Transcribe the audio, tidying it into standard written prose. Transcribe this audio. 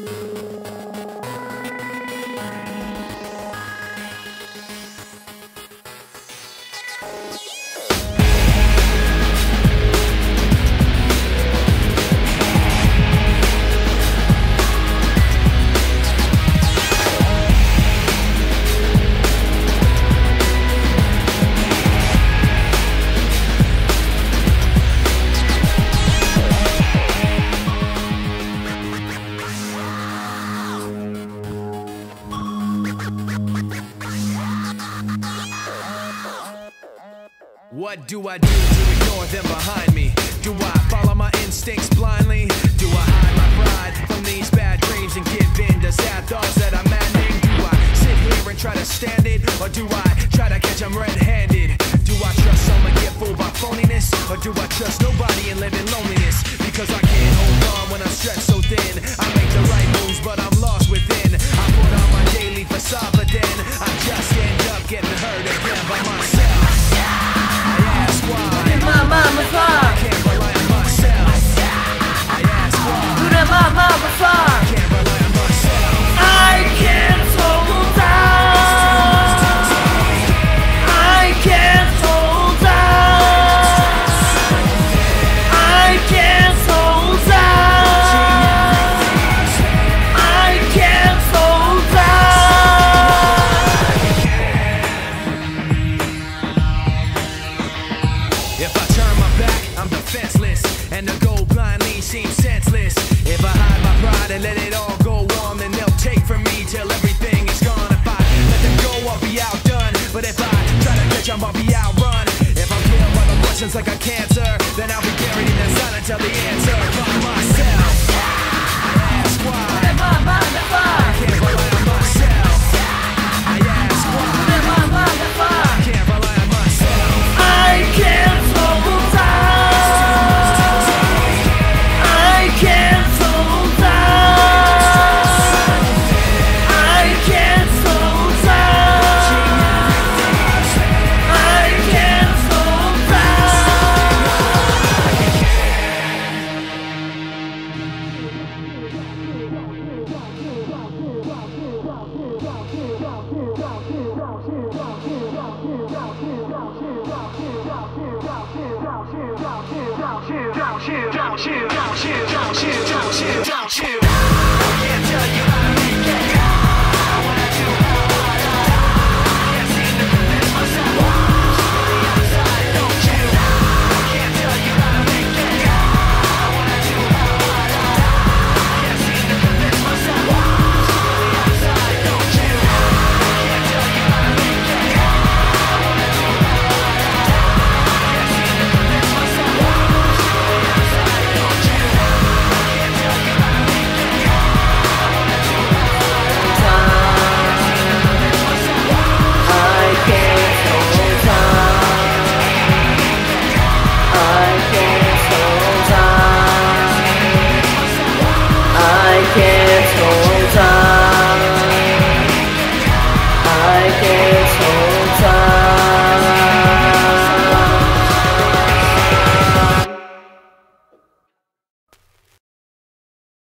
What do I do to ignore them behind me? Do I follow my instincts blindly? Do I hide my pride from these bad dreams and give in to sad thoughts that I'm maddening? Do I sit here and try to stand it? Or do I try to catch them red-handed? Do I trust someone, get fooled by phoniness? Or do I trust nobody and live in loneliness? Because I can't hold on when I'm stretched so thin. I make the right moves but I'm lost within. I put on my daily facade but then I just end up getting hurt again by myself. My mama far. I can't rely on myself. I ask why. My mama far. I can't rely on myself. I can't hold out. I can't hold out. I can't hold out. I can't hold out. If I turn my back, I'm defenseless, and to go blindly seems senseless. If I hide my pride and let it all go on, then they'll take from me till everything is gone. If I let them go, I'll be outdone. But if I try to catch 'em, I'll be outrun. If I'm killed by the questions like a cancer, then I'll be buried in the silence till the answer. By myself, I ask why. I can't rely on myself. I ask why. I can't rely on myself. I can't hold out. I can't hold out. I can't hold out. I can't hold I can't tell you